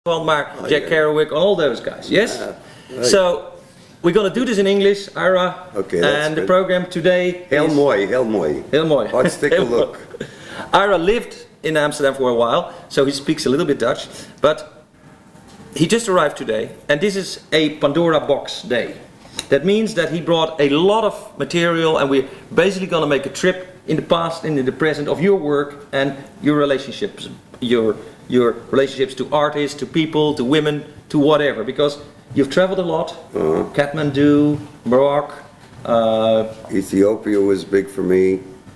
Van Maar, Jack Kerouac, and all those guys, yes? Right. So, we're going to do this in English, Ira. Okay, and the good. program today Heel is... mooi, heel mooi. Heel mooi. Hartstikke leuk. Ira lived in Amsterdam for a while, so he speaks a little bit Dutch, but he just arrived today, and this is a Pandora box day. That means that he brought a lot of material, and we're basically going to make a trip in the past and in the present of your work and your relationships, your relationships to artists, to people, to women, to whatever, because you've traveled a lot. Kathmandu, Morocco, Ethiopia was big for me.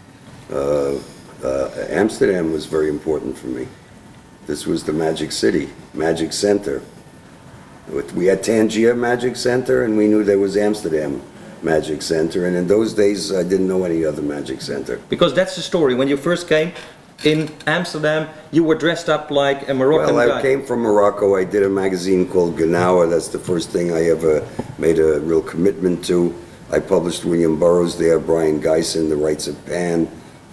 Amsterdam was very important for me. This was the magic city, magic center. We had Tangier Magic Center, and we knew there was Amsterdam Magic Center, and in those days I didn't know any other magic center. Because that's the story. When you first came in Amsterdam, you were dressed up like a Moroccan guy. Well, I came from Morocco. I did a magazine called Gnawa. That's the first thing I ever made a real commitment to. I published William Burroughs there, Brian Gysin, The Rights of Pan,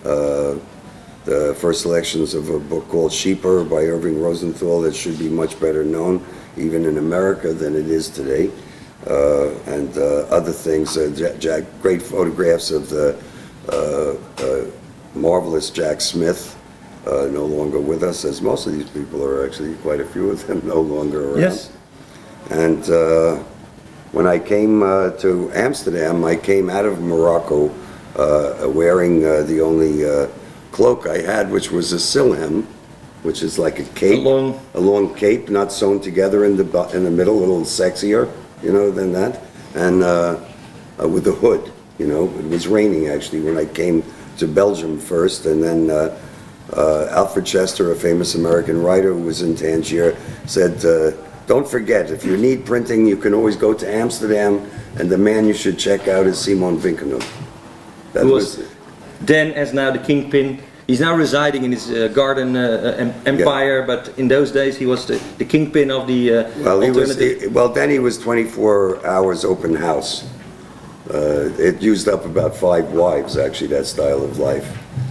the first selections of a book called Sheeper by Irving Rosenthal that should be much better known, even in America, than it is today. And other things, great photographs of the marvelous Jack Smith, no longer with us, as most of these people are actually, quite a few of them, no longer around. Yes. And when I came to Amsterdam, I came out of Morocco wearing the only cloak I had, which was a silham, which is like a cape, a long cape, not sewn together in the middle, a little sexier, you know, than that, and with a hood. You know, it was raining actually when I came to Belgium first, and then Alfred Chester, a famous American writer who was in Tangier, said, "Don't forget, if you need printing, you can always go to Amsterdam, and the man you should check out is Simon Vinkenhoff." That was then, as now, the kingpin. He's now residing in his garden empire, yeah. But in those days he was the kingpin of the well, then he was 24 hours open house. It used up about 5 wives, actually, that style of life.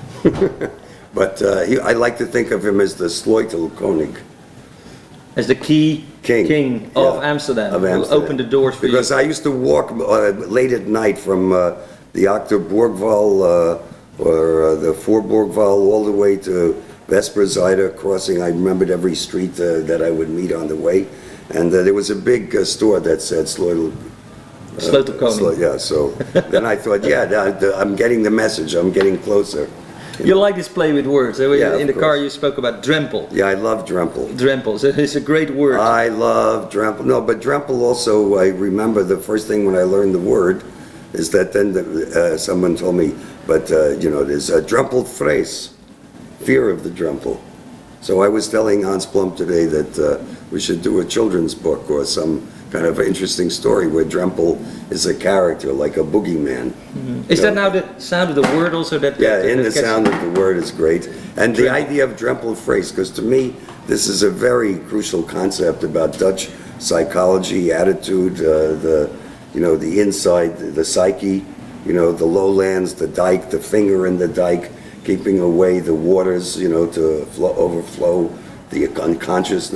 But I like to think of him as the Sleutelkoning. As the king of Amsterdam, who opened the doors for you. Because I used to walk late at night from the Achterburgwal or the Voorburgwal all the way to Vesperzijde, crossing. I remembered every street that I would meet on the way. And there was a big store that said Sleutelkoning. Yeah, so then I thought, yeah, I'm getting the message, I'm getting closer. You like this play with words. Yeah, in the car you spoke about drempel. Yeah, I love drempel. Drempel, so it's a great word. I love drempel. No, but drempel also, I remember the first thing when I learned the word is that then someone told me, but you know, there's a drempel phrase, fear of the drempel. So I was telling Hans Plump today that we should do a children's book or some kind of interesting story where Drempel is a character, like a boogeyman. Is that now the sound of the word also? The sound of the word is great. And the idea of Drempel phrase, because to me, this is a very crucial concept about Dutch psychology, attitude, the inside, the psyche, you know, the lowlands, the dike, the finger in the dike, keeping away the waters, you know, to overflow the unconscious.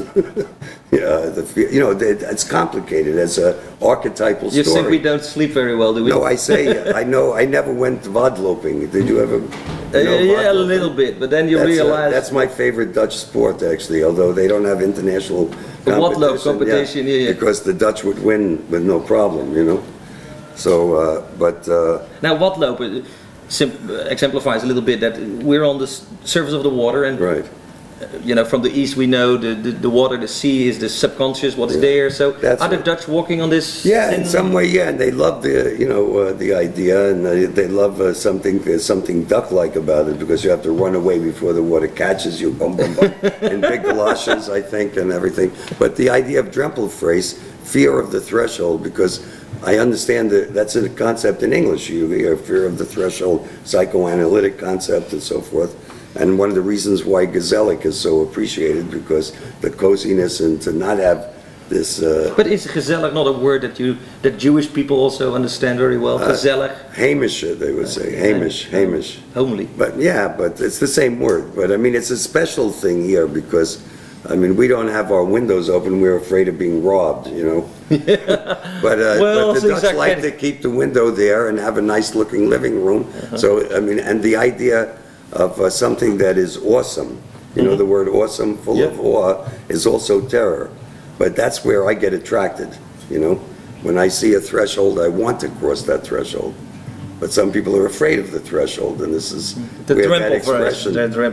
It's complicated as a archetypal story. You think we don't sleep very well, do we? No, I say, I know, I never went wadloping. Did you ever? Yeah, a little bit, but then you realize... that's my favorite Dutch sport, actually, although they don't have international competition. Yeah. Because the Dutch would win with no problem, you know. So, now, wadloop exemplifies a little bit that we're on the surface of the water, and right. You know, from the east we know the water, the sea is the subconscious, what's there. So are the Dutch walking on this? Yeah, in some way, yeah. And they love the idea, and they love something duck-like about it, because you have to run away before the water catches you, bum, bum, bum, in big galoshes, I think, and everything. But the idea of Drempel phrase, fear of the threshold, because I understand that that's a concept in English. You hear fear of the threshold, psychoanalytic concept, and so forth. And one of the reasons why gezellig is so appreciated, because the coziness and to not have this... but is gezellig not a word that Jewish people also understand very well? Gezellig? Hamish, they would say. Hamish. Homely. But yeah, but it's the same word. But I mean, it's a special thing here because I mean, we don't have our windows open. We're afraid of being robbed, you know. But the Dutch like to keep the window there and have a nice-looking living room. So, I mean, and the idea of something that is awesome, you know, the word awesome, full of awe, is also terror. But that's where I get attracted, you know. When I see a threshold, I want to cross that threshold. But some people are afraid of the threshold, and this is the where that expression.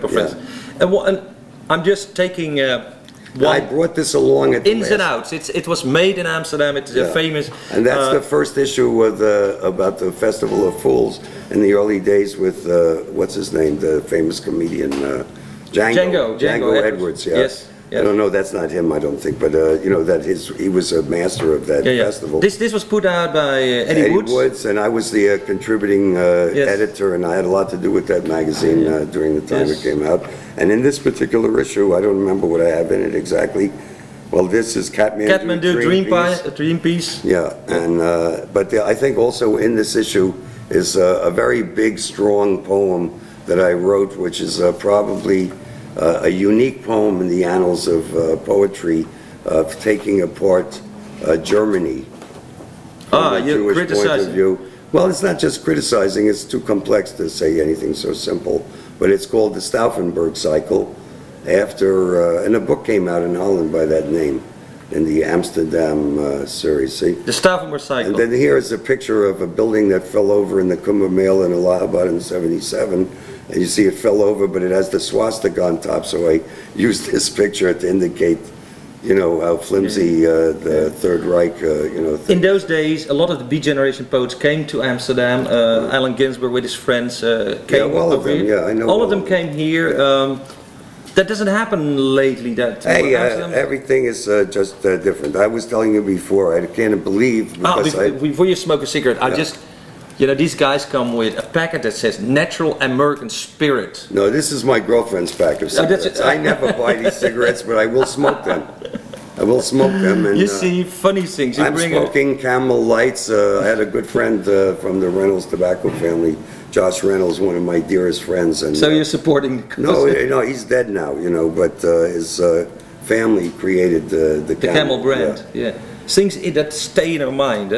And I'm just taking I brought this along at ins and outs. It was made in Amsterdam. It's famous. And that's the first issue with about the Festival of Fools in the early days with what's his name, the famous comedian Django Edwards. Yeah. Yes. I don't know, that's not him, I don't think, but you know that he was a master of that festival. This was put out by Eddie Woods, and I was the contributing editor, and I had a lot to do with that magazine during the time it came out. And in this particular issue, I don't remember what I have in it exactly. Well, this is Kathmandu Dream Piece. Yeah, and but I think also in this issue is a very big, strong poem that I wrote, which is probably a unique poem in the annals of poetry, of taking apart Germany from a Jewish point of view. Well, it's not just criticizing, it's too complex to say anything so simple, but it's called the Stauffenberg Cycle, after, and a book came out in Holland by that name, in the Amsterdam series, see? The Stauffenberg Cycle. And then here is a picture of a building that fell over in the Kumbh Mela in Allahabad in '77. And you see it fell over, but it has the swastika on top, so I used this picture to indicate, you know, how flimsy the Third Reich, you know. In those days, a lot of the Beat Generation poets came to Amsterdam. Allen Ginsberg with his friends came all of them, here. I know. All of them came here. That doesn't happen lately. Hey, everything is just different. I was telling you before, I can't believe, because before you smoke a cigarette, I just... You know, these guys come with a packet that says Natural American Spirit. No, this is my girlfriend's pack of cigarettes. I never buy these cigarettes, but I will smoke them. I will smoke them. And, you see funny things. I'm smoking Camel Lights. I had a good friend from the Reynolds tobacco family, Josh Reynolds, one of my dearest friends. And so you're supporting the No, he's dead now, you know, but his family created the Camel brand. Yeah. Things that stay in our mind.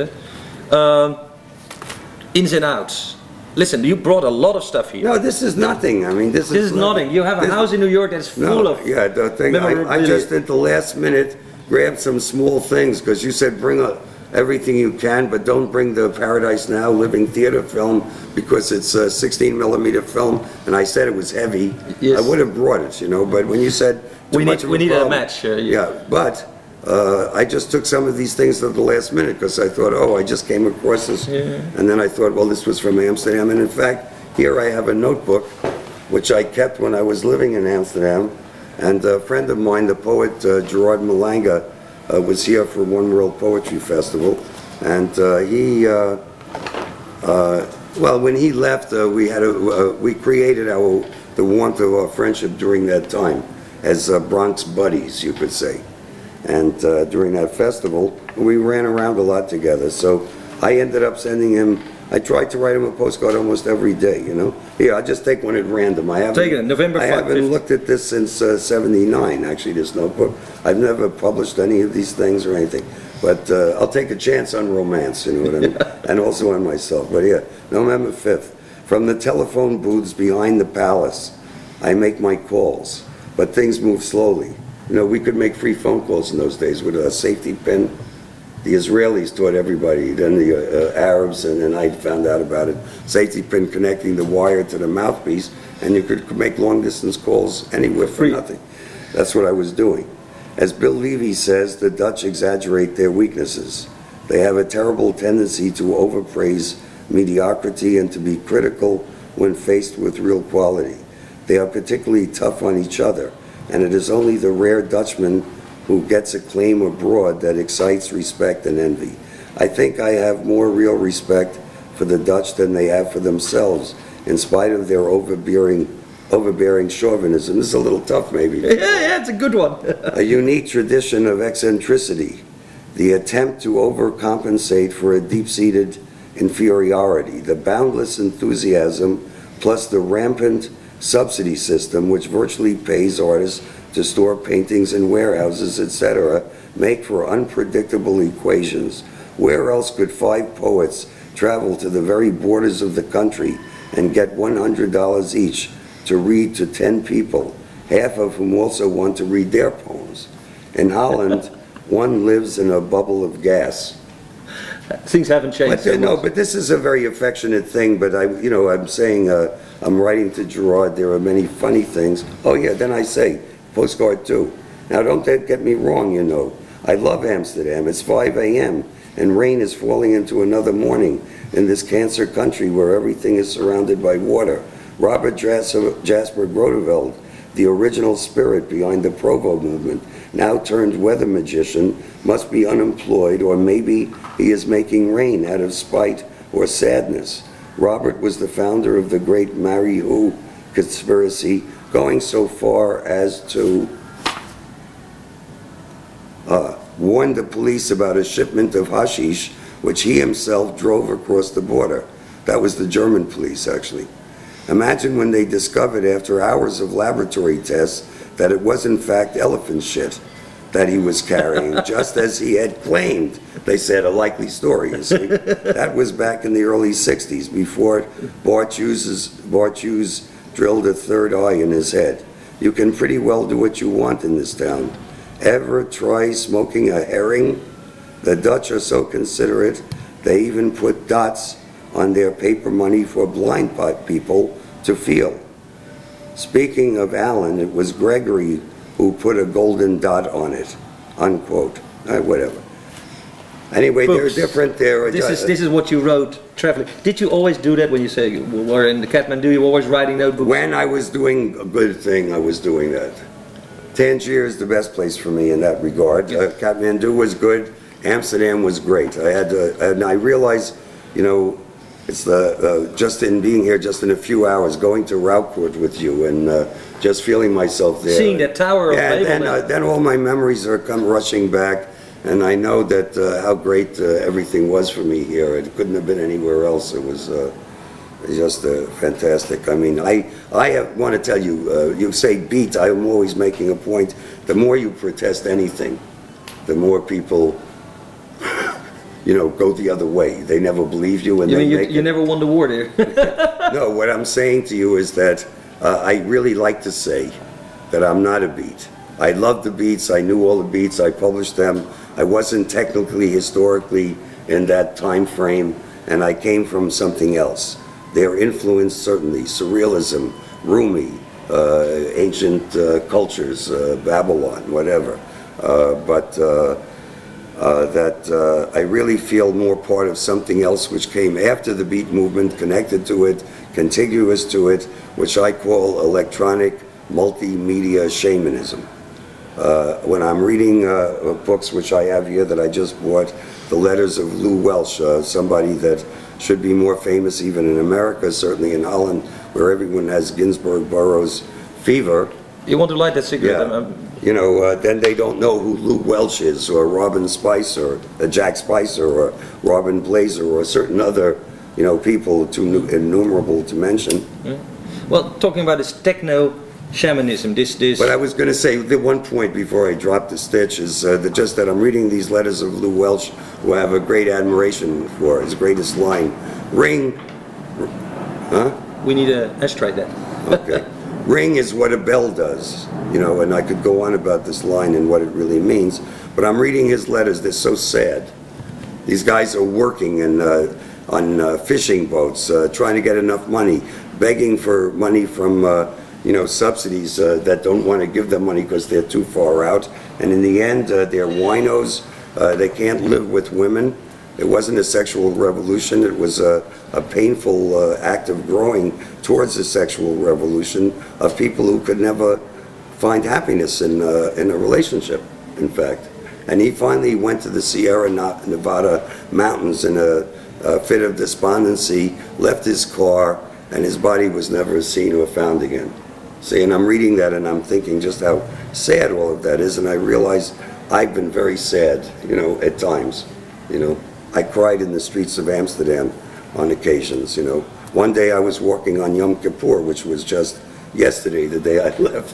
Ins and outs. Listen, you brought a lot of stuff here. No, this is nothing. I mean, this is nothing. You have a house in New York that's full of... Yeah, the thing, I just at the last minute grabbed some small things, because you said bring everything you can, but don't bring the Paradise Now living theater film, because it's a 16mm film, and I said it was heavy. Yes. I would have brought it, you know, but when you said we need a match. But I just took some of these things at the last minute, because I thought, oh, I just came across this. And then I thought, well, this was from Amsterdam. And in fact, here I have a notebook, which I kept when I was living in Amsterdam. And a friend of mine, the poet Gerard Malanga, was here for One World Poetry Festival. And well, when he left, we created the warmth of our friendship during that time as Bronx buddies, you could say. And during that festival, we ran around a lot together. So I ended up sending him, I tried to write him a postcard almost every day, you know. Here, I'll just take one at random. I haven't looked at this since '79, actually, this notebook. I've never published any of these things or anything. But I'll take a chance on romance, you know what I mean? And also on myself. But yeah, November 5th. From the telephone booths behind the palace, I make my calls, but things move slowly. You know, we could make free phone calls in those days with a safety pin. The Israelis taught everybody, then the Arabs, and then I found out about it. Safety pin connecting the wire to the mouthpiece, and you could make long distance calls anywhere for nothing. That's what I was doing. As Bill Levy says, the Dutch exaggerate their weaknesses. They have a terrible tendency to overpraise mediocrity and to be critical when faced with real quality. They are particularly tough on each other, and it is only the rare Dutchman who gets acclaim abroad that excites respect and envy. I think I have more real respect for the Dutch than they have for themselves, in spite of their overbearing chauvinism. This is a little tough, maybe. Yeah, it's a good one. A unique tradition of eccentricity, the attempt to overcompensate for a deep-seated inferiority, the boundless enthusiasm, plus the rampant subsidy system which virtually pays artists to store paintings in warehouses, etc., make for unpredictable equations. Where else could 5 poets travel to the very borders of the country and get $100 each to read to 10 people, half of whom also want to read their poems? In Holland, one lives in a bubble of gas. Things haven't changed. But, no, but this is a very affectionate thing. But I'm saying I'm writing to Gerard. There are many funny things. Oh yeah, then I say postcard 2. Now don't get me wrong. I love Amsterdam. It's 5 a.m. and rain is falling into another morning in this cancer country where everything is surrounded by water. Robert Jasper Groteveld, the original spirit behind the Provo movement, now turned weather magician, must be unemployed, or maybe he is making rain out of spite or sadness. Robert was the founder of the great Mary Who conspiracy, going so far as to warn the police about a shipment of hashish, which he himself drove across the border. That was the German police, actually. Imagine when they discovered after hours of laboratory tests that it was in fact elephant shit that he was carrying, just as he had claimed. They said a likely story, you see. That was back in the early 60s, before Bart Hughes drilled a third eye in his head. You can pretty well do what you want in this town. Ever try smoking a herring? The Dutch are so considerate, they even put dots on their paper money for blind people to feel. Speaking of Alan, it was Gregory who put a golden dot on it, unquote. Whatever. Anyway, Books. they're different. This is what you wrote traveling. Did you always do that when you say you were in the Kathmandu? You were always writing notebooks? When I was doing a good thing, I was doing that. Tangier is the best place for me in that regard. Yeah. Kathmandu was good. Amsterdam was great. And I realized, it's just in being here, just in a few hours, going to Raucourt with you and just feeling myself there. Seeing that tower of Babel. And then all my memories come rushing back, and I know that how great everything was for me here. It couldn't have been anywhere else. It was just fantastic. I mean, I want to tell you, you say beat, I'm always making a point. The more you protest anything, the more people go the other way. They never believe you, and you never won the war there. No, what I'm saying to you is that I really like to say that I'm not a beat. I love the beats. I knew all the beats. I published them. I wasn't technically, historically in that time frame, and I came from something else. Their influence, certainly, surrealism, Rumi, ancient cultures, Babylon, whatever. That I really feel more part of something else which came after the beat movement, connected to it, contiguous to it, which I call electronic multimedia shamanism. When I'm reading books which I have here that I just bought, the letters of Lou Welsh, somebody that should be more famous even in America, certainly in Holland, where everyone has Ginsberg Burroughs fever. You want to light that cigarette? Yeah. Then they don't know who Lou Welsh is, or Robin Spicer, Jack Spicer, or Robin Blazer, or certain other, people too innumerable to mention. Yeah. Well, talking about this techno shamanism, this. But I was going to say, the one point before I drop the stitch is just that I'm reading these letters of Lou Welsh, who I have a great admiration for. His greatest line, ring, huh? We need a ashtray then. Okay. Ring is what a bell does, and I could go on about this line and what it really means, but I'm reading his letters. They're so sad. These guys are working on fishing boats, trying to get enough money, begging for money from subsidies that don't want to give them money because they're too far out, and in the end they're winos. They can't live with women. It wasn't a sexual revolution. It was a painful act of growing towards a sexual revolution of people who could never find happiness in a relationship, in fact. And he finally went to the Sierra Nevada mountains in a fit of despondency, left his car, and his body was never seen or found again. See, and I'm reading that and I'm thinking just how sad all of that is, and I realize I've been very sad, at times, I cried in the streets of Amsterdam on occasions, One day I was walking on Yom Kippur, which was just yesterday, the day I left.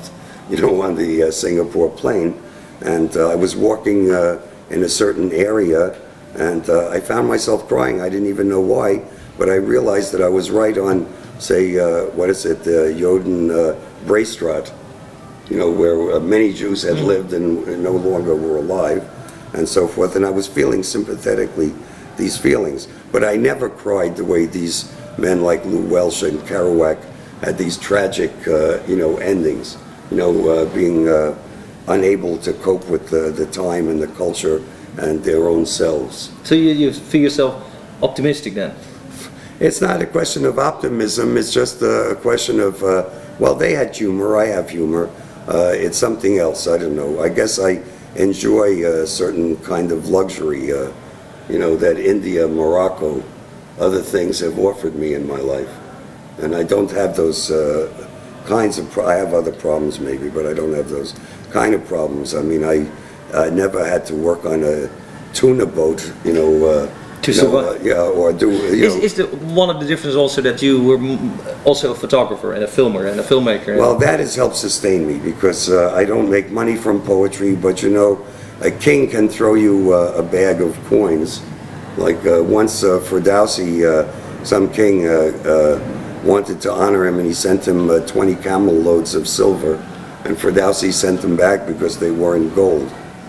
you know, on the Singapore plane, and I was walking in a certain area, and I found myself crying. I didn't even know why, but I realized that I was right on, say, what is it, the Joden Braestraat, you know, where many Jews had lived and no longer were alive, and so forth. And I was feeling sympathetically these feelings, but I never cried the way these men like Lou Welsh and Kerouac had these tragic, you know, endings. You know, being unable to cope with the time and the culture and their own selves. So you feel yourself optimistic then? It's not a question of optimism, it's just a question of, well, they had humor, I have humor. It's something else, I don't know. I guess I enjoy a certain kind of luxury, you know, that India, Morocco, other things have offered me in my life. And I don't have those kinds of, I have other problems maybe, but I don't have those kind of problems. I mean, I never had to work on a tuna boat, you know, to survive. yeah, or do, you know. Is one of the differences also that you were also a photographer and a filmer and a filmmaker? Well, that has helped sustain me, because I don't make money from poetry, but you know, a king can throw you a bag of coins. Like once Ferdowsi, some king wanted to honor him, and he sent him 20 camel loads of silver, and Ferdowsi sent them back because they weren't gold.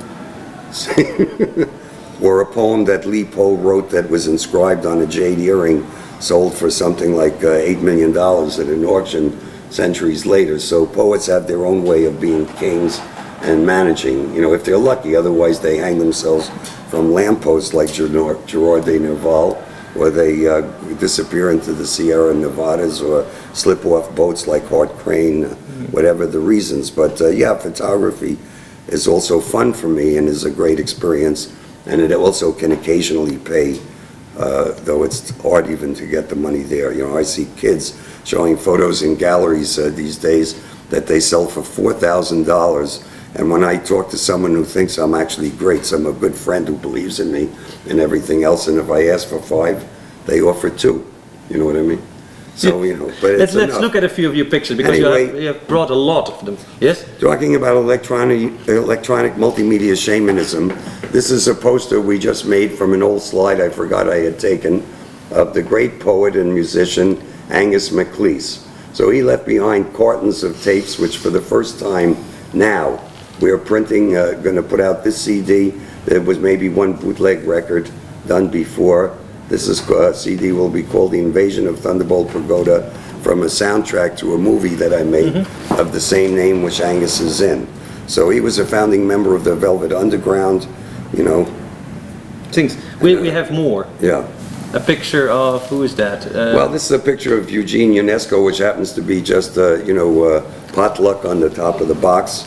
Or a poem that Li Po wrote that was inscribed on a jade earring sold for something like $8 million at an auction centuries later. So poets have their own way of being kings and managing, you know, if they're lucky. Otherwise they hang themselves from lampposts like Gerard de Nerval, or they disappear into the Sierra Nevadas, or slip off boats like Hart Crane, whatever the reasons. But yeah, photography is also fun for me and is a great experience, and it also can occasionally pay, though it's hard even to get the money there. You know, I see kids showing photos in galleries these days that they sell for $4,000. And when I talk to someone who thinks I'm actually great, some a good friend who believes in me and everything else, and if I ask for 5, they offer 2. You know what I mean? So, you know, but let's look at a few of your pictures, because anyway, you have brought a lot of them. Yes? Talking about electronic multimedia shamanism, this is a poster we just made from an old slide I forgot I had taken of the great poet and musician Angus MacLeese. So he left behind cartons of tapes, which for the first time now, we are printing, going to put out this CD. There was maybe one bootleg record done before. This CD will be called The Invasion of Thunderbolt Pagoda, from a soundtrack to a movie that I made of the same name, which Angus is in. So he was a founding member of the Velvet Underground, you know. Things. We have more. Yeah. A picture of, who is that? Well, this is a picture of Eugene Ionesco, which happens to be just, you know, potluck on the top of the box.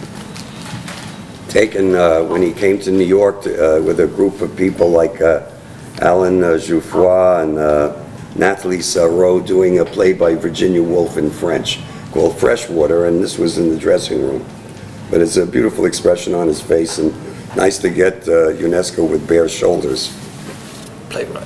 Taken when he came to New York with a group of people like Alan Jouffroy and Nathalie Sarraud, doing a play by Virginia Woolf in French called Freshwater, and this was in the dressing room. But it's a beautiful expression on his face, and nice to get UNESCO with bare shoulders. Playwright.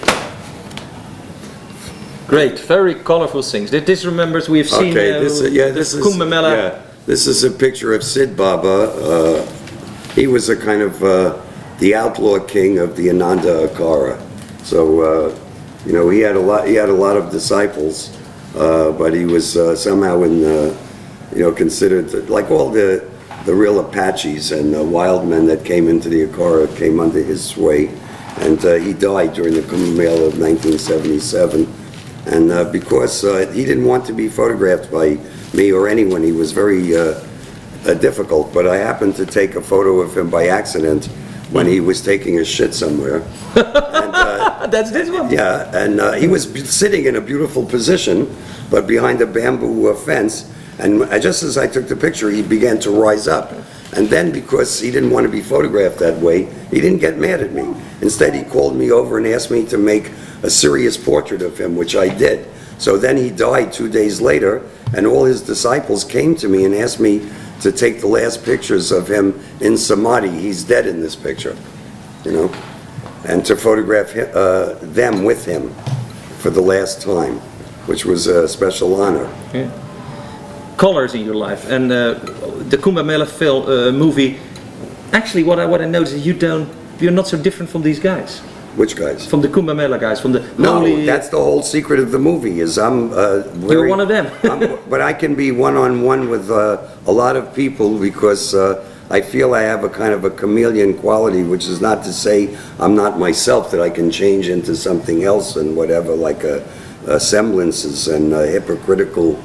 Great, very colorful things. This remembers, we've seen this is Kumbh Mela. Yeah, this is a picture of Sid Baba. He was a kind of the outlaw king of the Ananda Akara. So you know, he had a lot of disciples, but he was somehow you know, considered, like all the real Apaches and wild men that came into the Akara came under his sway, and he died during the Kumbh Mela of 1977. And because he didn't want to be photographed by me or anyone, he was very difficult. But I happened to take a photo of him by accident when he was taking a shit somewhere. And, that's this one? Yeah, and he was sitting in a beautiful position, but behind a bamboo fence. And just as I took the picture, he began to rise up. And then, because he didn't want to be photographed that way, he didn't get mad at me. Instead, he called me over and asked me to make a serious portrait of him, which I did. So then he died 2 days later, and all his disciples came to me and asked me to take the last pictures of him in Samadhi. He's dead in this picture, you know, and to photograph them with him for the last time, which was a special honor. Yeah. colors in your life. And the Kumbh Mela film, movie, actually what I noticed is you're not so different from these guys. Which guys? From the Kumbh Mela guys, from the No, holy, that's the whole secret of the movie, is you're one of them. but I can be one-on-one with a lot of people because I feel I have a kind of a chameleon quality, which is not to say I'm not myself, that I can change into something else and whatever, like semblances and hypocritical,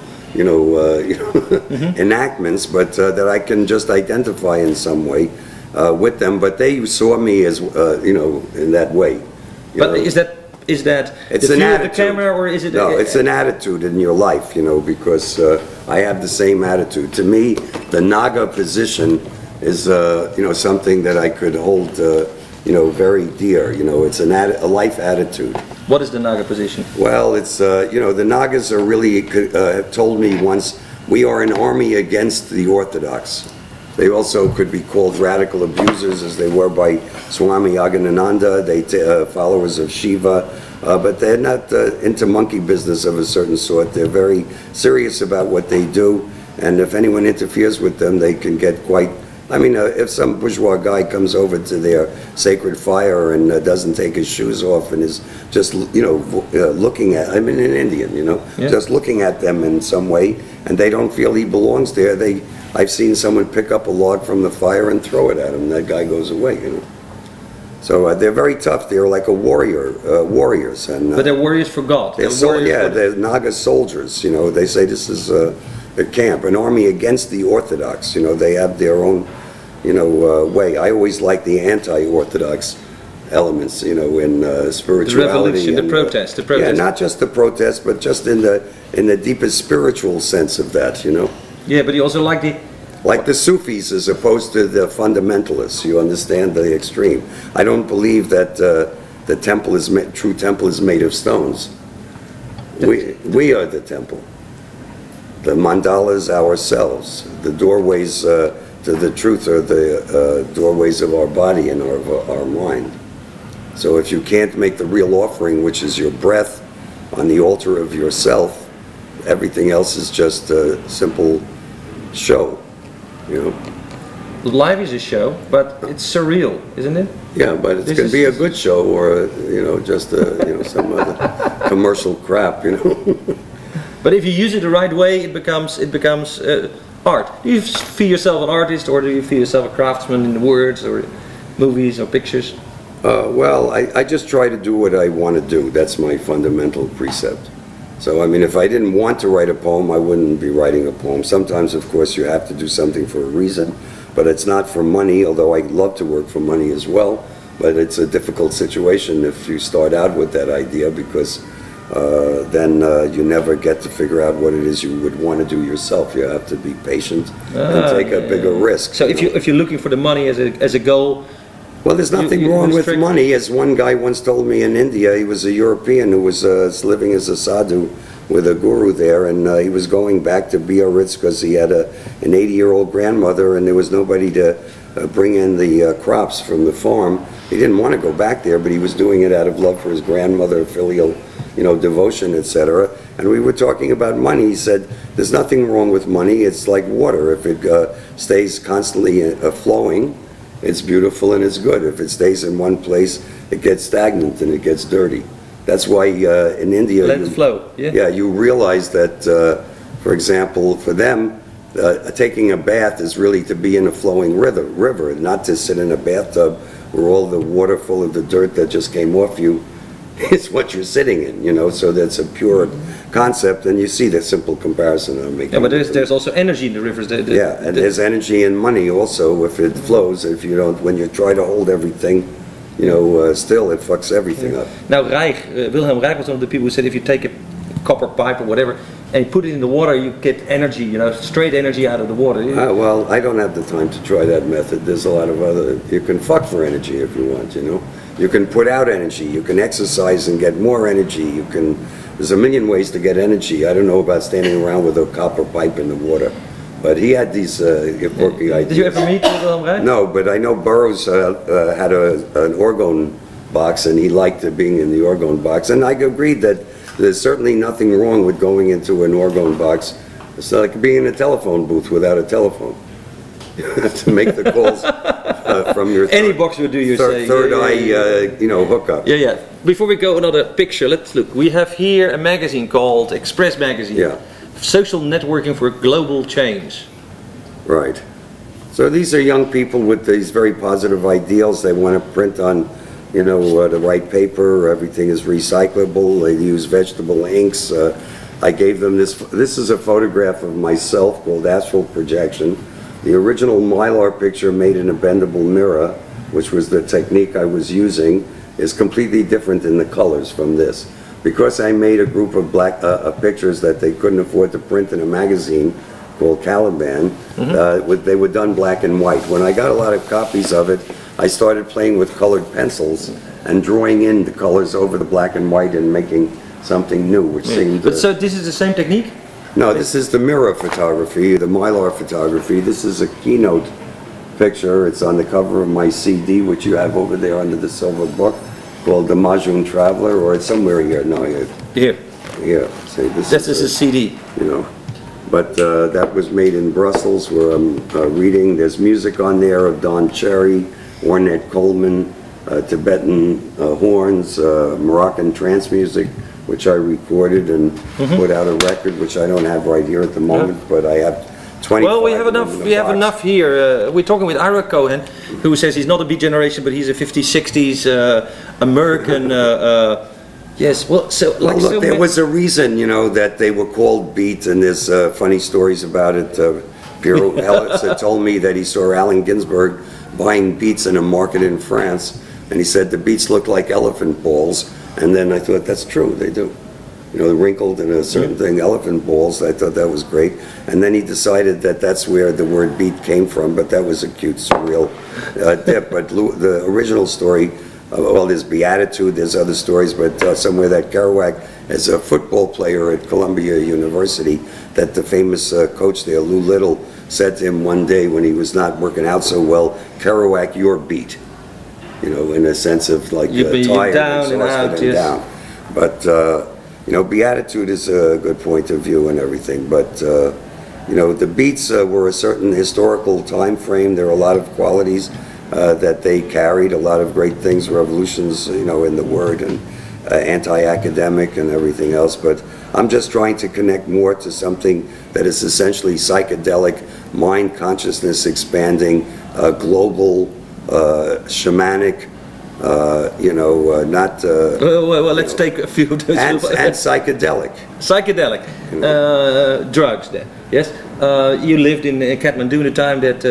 enactments, but that I can just identify in some way with them. But they saw me as, in that way. But is that it's the an view of attitude. the camera, or is it? No, it's an attitude in your life, because I have the same attitude. To me, the Naga position is, something that I could hold, very dear. It's a life attitude. What is the Naga position? Well, it's, the Nagas are really, have told me once, we are an army against the Orthodox. They also could be called radical abusers, as they were by Swami Aghanananda, followers of Shiva, but they're not into monkey business of a certain sort. They're very serious about what they do, and if anyone interferes with them, they can get quite... if some bourgeois guy comes over to their sacred fire and doesn't take his shoes off and is just, looking at... an Indian, Yeah. just looking at them in some way, and they don't feel he belongs there, I've seen someone pick up a log from the fire and throw it at him. That guy goes away, So they're very tough. They're like warriors. And, But they're warriors for God. They're Naga soldiers. They say this is a camp, an army against the Orthodox. They have their own, way. I always like the anti-Orthodox elements, in spirituality. The revolution, and, the protest. Yeah, not just the protest, but just in the deepest spiritual sense of that, Yeah, but you also like the Sufis as opposed to the fundamentalists. You understand the extreme. I don't believe that the temple true temple is made of stones. We are the temple. The mandalas ourselves. The doorways to the truth are the doorways of our body and our mind. So if you can't make the real offering, which is your breath, on the altar of yourself, everything else is just a simple show, Life is a show, but it's surreal, isn't it? Yeah, but it can be a good show or, just some other commercial crap, But if you use it the right way, it becomes art. Do you feel yourself an artist, or do you feel yourself a craftsman in words or movies or pictures? Well, I just try to do what I want to do. That's my fundamental precept. So, if I didn't want to write a poem, I wouldn't be writing a poem. Sometimes, of course, you have to do something for a reason, but it's not for money, although I love to work for money as well. But it's a difficult situation if you start out with that idea, because then you never get to figure out what it is you would want to do yourself. You have to be patient and take a bigger risk. So if you're looking for the money as a goal... Well, there's nothing wrong with money. As one guy once told me in India, he was a European who was living as a sadhu with a guru there, and he was going back to Biarritz because he had an 80-year-old grandmother, and there was nobody to bring in the crops from the farm. He didn't want to go back there, but he was doing it out of love for his grandmother, filial, devotion, etc. And we were talking about money. He said, there's nothing wrong with money. It's like water. If it stays constantly flowing, it's beautiful and it's good. If it stays in one place, it gets stagnant and it gets dirty. That's why in India, let it flow. Yeah, you realize that, for example, for them, taking a bath is really to be in a flowing river, not to sit in a bathtub where all the water full of the dirt that just came off you is what you're sitting in, so that's a pure concept, and you see the simple comparison I'm making. Yeah, but there's also energy in the rivers. And there's energy in money also if it flows. If you don't, when you try to hold everything, still it fucks everything up. Now Wilhelm Reich was one of the people who said if you take a copper pipe or whatever and you put it in the water, you get energy, straight energy out of the water. Well, I don't have the time to try that method. There's a lot of other, you can fuck for energy if you want, You can put out energy, you can exercise and get more energy, there's a million ways to get energy. I don't know about standing around with a copper pipe in the water. But he had these quirky ideas. Did you ever meet Wilhelm Reich? No, but I know Burroughs had an orgone box, and he liked being in the orgone box. And I agreed that there's certainly nothing wrong with going into an orgone box It's like being in a telephone booth without a telephone. You have to make the calls from your any box would do. You say third eye, you know, hookup. Yeah, yeah. Before we go another picture, let's look. We have here a magazine called Express Magazine. Yeah. Social networking for global change. Right. So these are young people with these very positive ideals. They want to print on, you know, the right paper. Everything is recyclable. They use vegetable inks. I gave them this. This is a photograph of myself called Astral Projection. The original Mylar picture made in a bendable mirror, which was the technique I was using, is completely different in the colors from this. Because I made a group of black pictures that they couldn't afford to print in a magazine called Caliban, they were done black and white. When I got a lot of copies of it, I started playing with colored pencils and drawing in the colors over the black and white and making something new, which seemed... But so this is the same technique? No, this is the mirror photography, the Mylar photography. This is a keynote picture. It's on the cover of my CD, which you have over there under the silver book, called The Majun Traveler, or it's somewhere here. No, here. Yeah. See, this is a CD. You know, but that was made in Brussels, where I'm reading. There's music on there of Don Cherry, Ornette Coleman, Tibetan horns, Moroccan trance music, which I recorded and put out a record, which I don't have right here at the moment, but I have 25. Well, we have enough. We have enough here. We're talking with Ira Cohen, who says he's not a Beat generation, but he's a 50s, 60s American. Yes. Well, so like look, there was a reason, you know, that they were called Beat, and there's funny stories about it. Piero Ellis had told me that he saw Allen Ginsberg buying beets in a market in France, and he said the beets look like elephant balls. And then I thought, that's true, they do. You know, wrinkled in a certain thing, elephant balls. I thought that was great. And then he decided that that's where the word beat came from, but that was a cute, surreal dip. But the original story, well, there's Beatitude, there's other stories, but somewhere that Kerouac, as a football player at Columbia University, that the famous coach there, Lou Little, said to him one day when he was not working out so well, Kerouac, you're beat. You know, in a sense of like tired, down and out, yes. Down. But you know, Beatitude is a good point of view and everything. But you know, the Beats were a certain historical time frame. There are a lot of qualities that they carried, a lot of great things, revolutions, you know, in the word, and anti-academic and everything else. But I'm just trying to connect more to something that is essentially psychedelic, mind consciousness expanding, global. Shamanic, you know, not... well, let's take a few of those. And psychedelic. Psychedelic. You know. Drugs, then. Yes? You lived in Kathmandu in the time that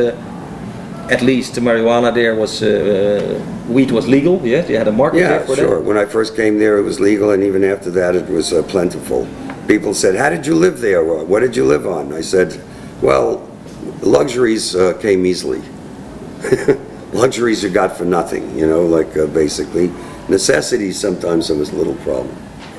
at least marijuana there was... wheat was legal, yes? You had a market there for that? Yeah, sure. When I first came there, it was legal, and even after that, it was plentiful. People said, how did you live there? What did you live on? I said, well, luxuries came easily. Luxuries you got for nothing, you know, like basically. Necessities, sometimes there was a little problem.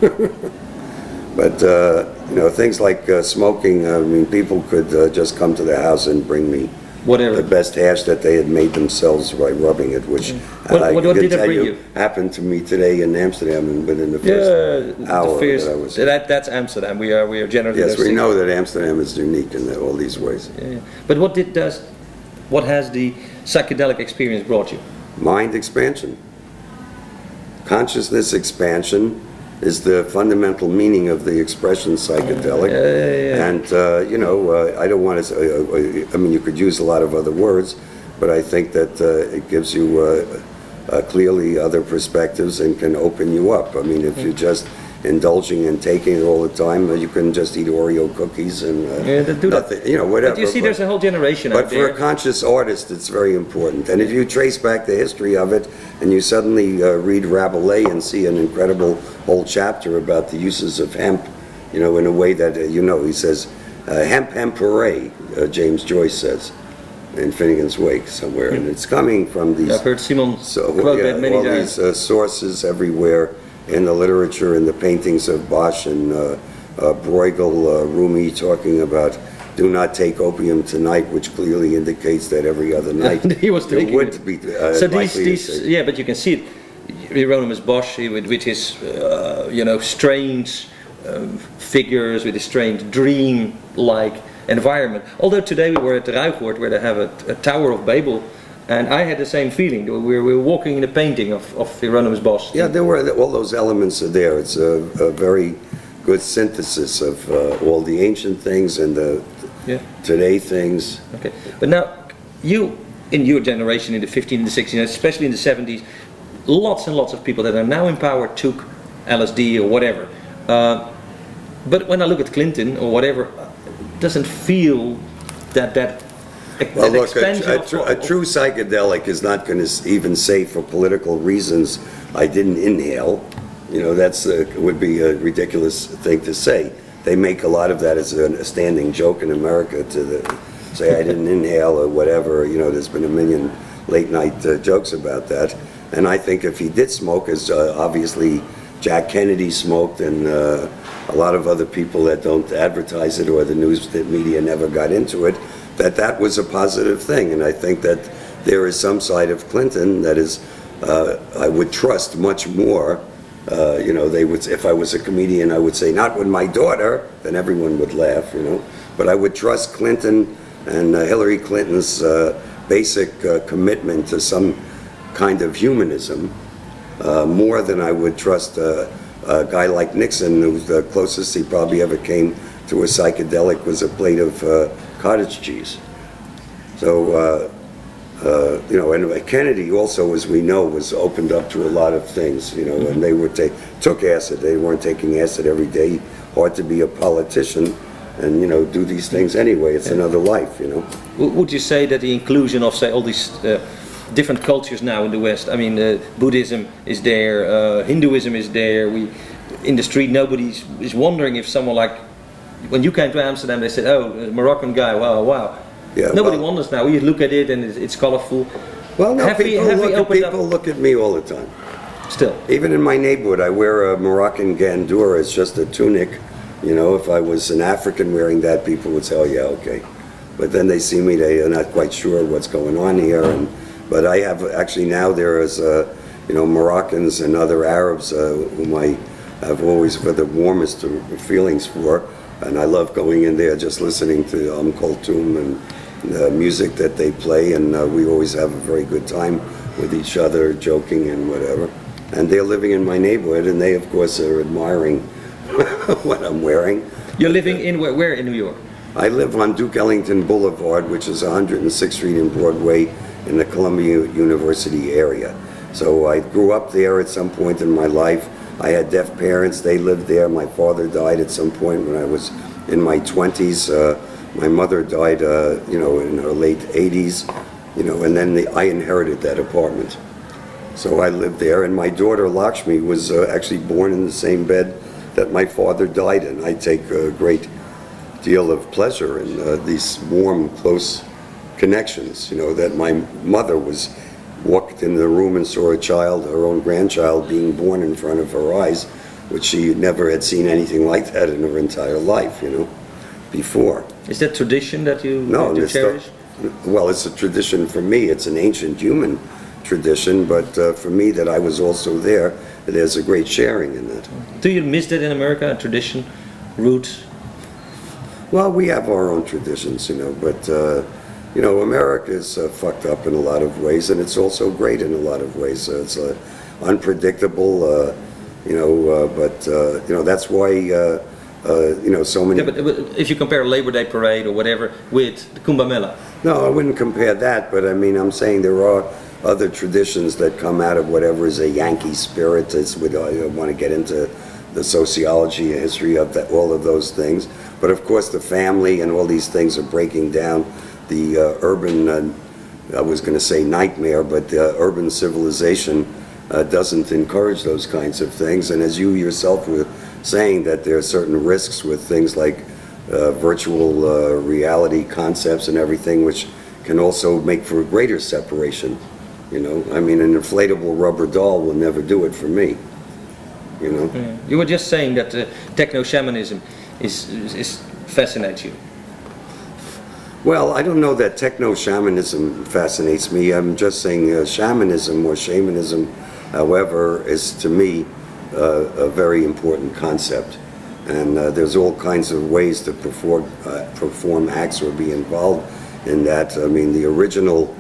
But, you know, things like smoking, I mean, people could just come to the house and bring me whatever the best hash that they had made themselves by rubbing it, which what did it bring you? Happened to me today in Amsterdam within the first hour that I was there. That's Amsterdam. We are generally... Yes, we know that Amsterdam is unique in all these ways. Yeah. But what has the psychedelic experience brought you? Mind expansion. Consciousness expansion is the fundamental meaning of the expression psychedelic. And, you know, I don't want to, I mean, you could use a lot of other words, but I think that it gives you clearly other perspectives and can open you up. I mean, if you're just indulging and taking it all the time, you can just eat Oreo cookies and nothing, you know, whatever. But you see, there's a whole generation out there. But for a conscious artist, it's very important. And if you trace back the history of it, and you suddenly read Rabelais and see an incredible whole chapter about the uses of hemp, you know, in a way that, you know, he says, hemp, hemp, hooray, James Joyce says, in Finnegan's Wake somewhere. And it's coming from these... I've heard Simon quote that many times. All these sources everywhere, in the literature, in the paintings of Bosch and Bruegel, Rumi talking about do not take opium tonight, which clearly indicates that every other night he was taking would it. Be so these yeah, but you can see it. Hieronymus Bosch with his you know, strange figures, with his strange dream like environment. Although today we were at the Ruigoord where they have a Tower of Babel, and I had the same feeling. We were walking in a painting of Hieronymus Bosch. Yeah, there were all those elements are there. It's a very good synthesis of all the ancient things and the today things. Okay, but now you, in your generation, in the 50s and the 60s, especially in the 70s, lots and lots of people that are now in power took LSD or whatever. But when I look at Clinton or whatever, it doesn't feel that well, look, a true psychedelic is not going to even say for political reasons I didn't inhale. You know, that's would be a ridiculous thing to say. They make a lot of that as a standing joke in America to say I didn't inhale or whatever. You know, there's been a million late night jokes about that. And I think if he did smoke, as obviously Jack Kennedy smoked and a lot of other people that don't advertise it or the news media never got into it, that was a positive thing. And I think that there is some side of Clinton that is, I would trust much more. You know, they would, if I was a comedian, I would say, not with my daughter, then everyone would laugh, you know. But I would trust Clinton and Hillary Clinton's basic commitment to some kind of humanism more than I would trust a guy like Nixon, who's the closest he probably ever came to a psychedelic was a plate of cottage cheese. So, you know, and Kennedy also, as we know, was opened up to a lot of things, you know, and they were took acid. They weren't taking acid every day. Hard to be a politician and, you know, do these things anyway. It's another life, you know. Would you say that the inclusion of, say, all these different cultures now in the West, I mean, Buddhism is there, Hinduism is there, in the street nobody is wondering if someone like, when you came to Amsterdam, they said, oh, a Moroccan guy, wow, wow. Yeah, nobody wonders now. You look at it and it's colorful. Well, no, people look at me all the time. Still. Even in my neighborhood, I wear a Moroccan gandura. It's just a tunic. You know, if I was an African wearing that, people would say, oh, yeah, okay. But then they see me, they are not quite sure what's going on here. But I have, actually now there is, you know, Moroccans and other Arabs whom I have always for the warmest feelings for. And I love going in there just listening to Kulthum and the music that they play, and we always have a very good time with each other, joking and whatever. And they're living in my neighborhood, and they, of course, are admiring what I'm wearing. You're living in where in New York? I live on Duke Ellington Boulevard, which is 106th Street and Broadway in the Columbia University area. So I grew up there at some point in my life. I had deaf parents, they lived there. My father died at some point when I was in my 20s. My mother died, you know, in her late 80s, you know, and then I inherited that apartment. So I lived there, and my daughter Lakshmi was actually born in the same bed that my father died in. I take a great deal of pleasure in these warm, close connections, you know, that my mother walked in the room and saw a child, her own grandchild, being born in front of her eyes, which she never had seen anything like that in her entire life, you know, before. Is that tradition that you cherish? Well, it's a tradition for me. It's an ancient human tradition, but for me that I was also there, there's a great sharing in that. Do you miss that in America, a tradition, roots? Well, we have our own traditions, you know, but you know, America is fucked up in a lot of ways, and it's also great in a lot of ways. It's unpredictable, you know, but you know, that's why you know, so many. Yeah, but if you compare Labor Day parade or whatever with the Kumbh Mela. No, I wouldn't compare that, but I mean, I'm saying there are other traditions that come out of whatever is a Yankee spirit. I want to get into the sociology and history of that, all of those things. But of course, the family and all these things are breaking down the urban, I was going to say nightmare, but urban civilization doesn't encourage those kinds of things. And as you yourself were saying, that there are certain risks with things like virtual reality concepts and everything, which can also make for a greater separation. You know, I mean, an inflatable rubber doll will never do it for me. You know. Yeah. You were just saying that techno-shamanism is fascinates you. Well, I don't know that techno-shamanism fascinates me. I'm just saying shamanism or shamanism, however, is to me a very important concept. And there's all kinds of ways to perform acts or be involved in that. I mean, the original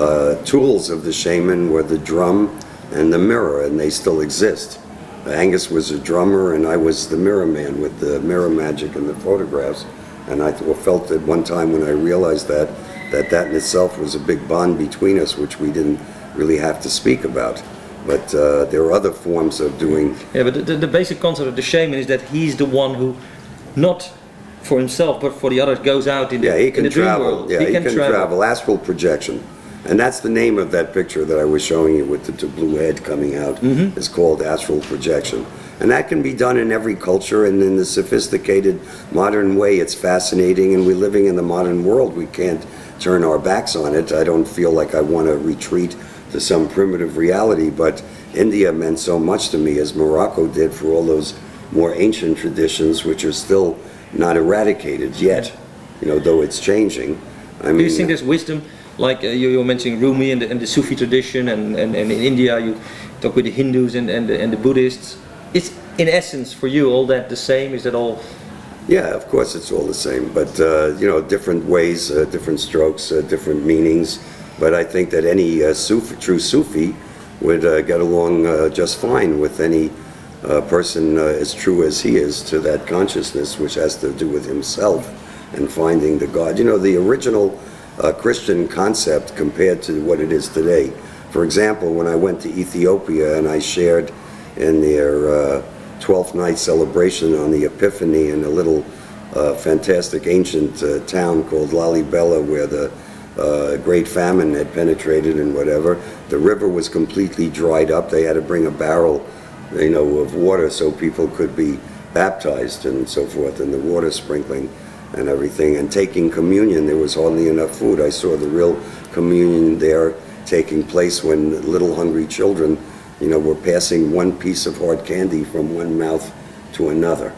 tools of the shaman were the drum and the mirror, and they still exist. Angus was a drummer, and I was the mirror man with the mirror magic and the photographs. And I felt at one time when I realized that in itself was a big bond between us, which we didn't really have to speak about. But there are other forms of doing... Yeah, but the basic concept of the shaman is that he's the one who, not for himself, but for the others, goes out in, he can in the dream travel. world. Yeah, he can travel. Astral projection. And that's the name of that picture that I was showing you with the blue head coming out. It's called astral projection. And that can be done in every culture, and in the sophisticated modern way it's fascinating, and we're living in the modern world. We can't turn our backs on it. I don't feel like I want to retreat to some primitive reality, but India meant so much to me, as Morocco did for all those more ancient traditions which are still not eradicated yet, you know, though it's changing. I mean, do you think there's wisdom, like you were mentioning Rumi and the Sufi tradition, and in India you talk with the Hindus and the Buddhists. It's in essence for you all that the same? Is that all? Yeah, of course it's all the same, but you know, different ways, different strokes, different meanings. But I think that any true Sufi would get along just fine with any person as true as he is to that consciousness, which has to do with himself and finding the God. You know, the original Christian concept compared to what it is today. For example, when I went to Ethiopia and I shared in their 12th night celebration on the Epiphany in a little fantastic ancient town called Lalibela, where the great famine had penetrated and whatever. The river was completely dried up. They had to bring a barrel, you know, of water so people could be baptized and so forth, and the water sprinkling and everything. And taking communion, there was hardly enough food. I saw the real communion there taking place when little hungry children, you know, were passing one piece of hard candy from one mouth to another,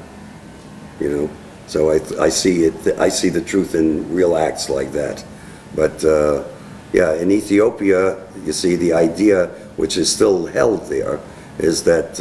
you know. So I see it. I see the truth in real acts like that. But yeah, in Ethiopia, you see the idea, which is still held there, is that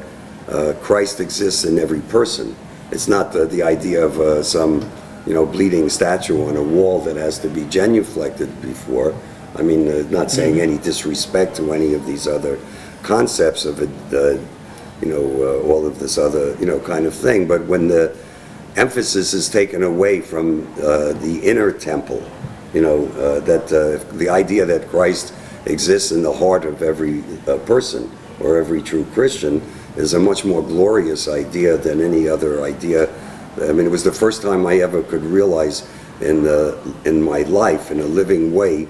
Christ exists in every person. It's not the idea of some, you know, bleeding statue on a wall that has to be genuflected before. I mean, not saying any disrespect to any of these other concepts of it, you know, all of this other, you know, kind of thing. But when the emphasis is taken away from the inner temple, you know, that the idea that Christ exists in the heart of every person or every true Christian is a much more glorious idea than any other idea. I mean, it was the first time I ever could realize in my life, in a living way,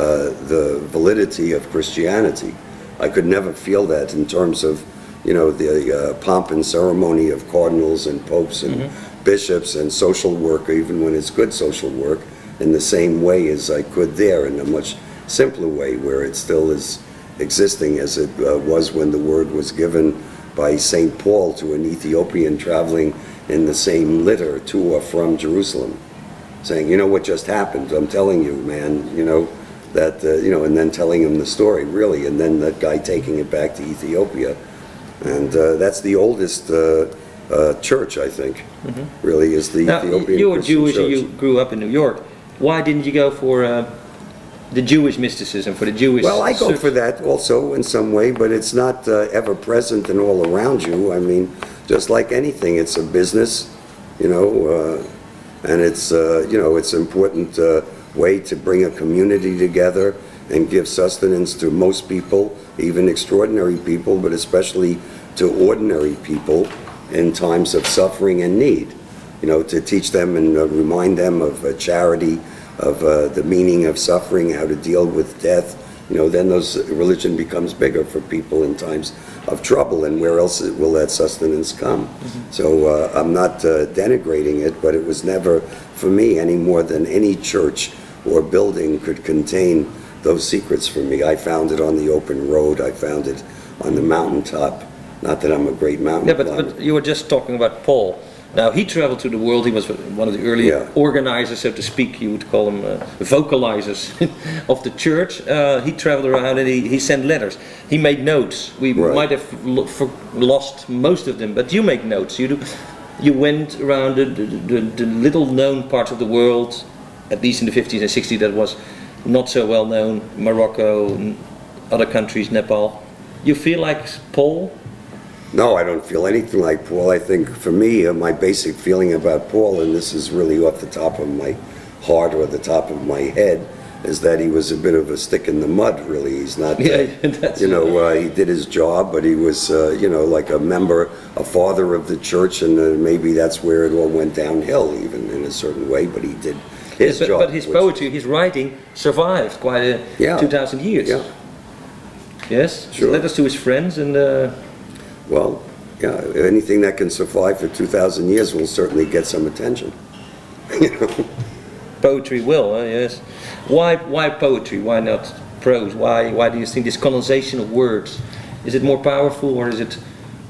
the validity of Christianity. I could never feel that in terms of, you know, the pomp and ceremony of cardinals and popes and bishops and social work, even when it's good social work, in the same way as I could there, in a much simpler way, where it still is existing as it was when the word was given by St. Paul to an Ethiopian traveling in the same litter to or from Jerusalem, saying, you know what just happened, I'm telling you, man, you know, that, you know, and then telling him the story, really, and then that guy taking it back to Ethiopia. And that's the oldest church, I think, really, is the Ethiopian you were Christian Jewish church. and you grew up in New York. Why didn't you go for the Jewish mysticism, for the Jewish... Well, I go for that also in some way, but it's not ever present and all around you. I mean, just like anything, it's a business, you know, and it's, you know, it's an important way to bring a community together and give sustenance to most people, even extraordinary people, but especially to ordinary people in times of suffering and need. You know, to teach them and remind them of charity, of the meaning of suffering, how to deal with death. You know, then religion becomes bigger for people in times of trouble, and where else will that sustenance come? So I'm not denigrating it, but it was never, for me, any more than any church or building could contain those secrets for me. I found it on the open road. I found it on the mountaintop. Not that I'm a great mountain climber. But you were just talking about Paul. Now, he traveled to the world. He was one of the early organizers, so to speak. You would call him vocalizers of the church. He traveled around and he sent letters. He made notes. We might have lost most of them, but you make notes. You do. you went around the little known parts of the world, at least in the 50s and 60s, that was not so well known, Morocco and other countries, Nepal. You feel like Paul? No, I don't feel anything like Paul. I think for me, my basic feeling about Paul, and this is really off the top of my heart or the top of my head, is that he was a bit of a stick in the mud, really. He's not, you know, he did his job, but he was, you know, like a member, a father of the church, and maybe that's where it all went downhill, even in a certain way, but he did his job. But his poetry, his writing survived quite 2,000 years. Yeah. Yes? Sure. Letters to his friends and... Well, yeah, anything that can survive for 2,000 years will certainly get some attention. You know? Poetry will, yes. Why poetry? Why not prose? Why do you think this condensation of words? Is it more powerful, or is it